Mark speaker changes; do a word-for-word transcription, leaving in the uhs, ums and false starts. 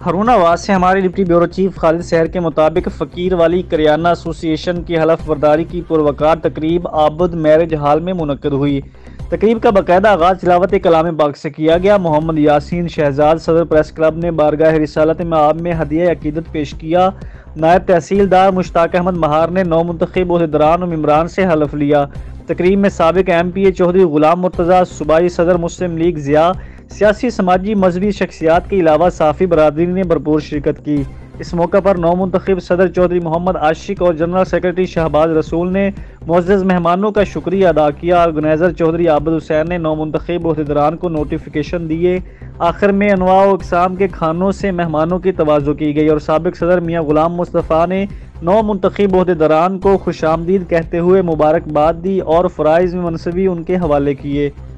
Speaker 1: ہارون آواز سے ہمارے deputy bureau chief Khalid Sahar کے مطابق فقیر والی کریانہ ایسوسی ایشن کی حلف برداری کی پروقار تقریب عابد میرج ہال میں منعقد ہوئی۔ تقریب کا باقاعدہ آغاز تلاوت کلام پاک سے کیا گیا۔ محمد یاسین شہزاد صدر پریس کلب نے بارگاہ رسالت مآب میں ہدیہ عقیدت پیش کیا۔ نائب تحصیلدار مشتاق احمد مہار نے نو منتخب عہدیداران و ممبران سے حلف لیا۔ تقریب میں سابق ایم پی اے چودھری غلام مرتضیٰ، صوبائی صدر مسلم لیگ ضیاء، سیاسی سماجی مذہبی شخصیات کے علاوہ صحافی برادری نے بھرپور شرکت کی۔ اس موقع پر نو منتخب صدر چودھری محمد عاشق اور جنرل سیکرٹری شہباز رسول نے معزز مہمانوں کا شکریہ ادا کیا۔ آرگنائزر چودھری عابد حسین نے نو منتخب عہدیداران کو نوٹیفیکیشن دیے۔ آخر میں انواع و اقسام کے کھانوں سے مہمانوں کی تواضع کی گئی اور سابق صدر میاں غلام مصطفیٰ نے نو منتخب عہدیداران کو خوش آمدید کہتے ہوئے مبارکباد دی اور فرائض منصبی ان کے حوالے کیے۔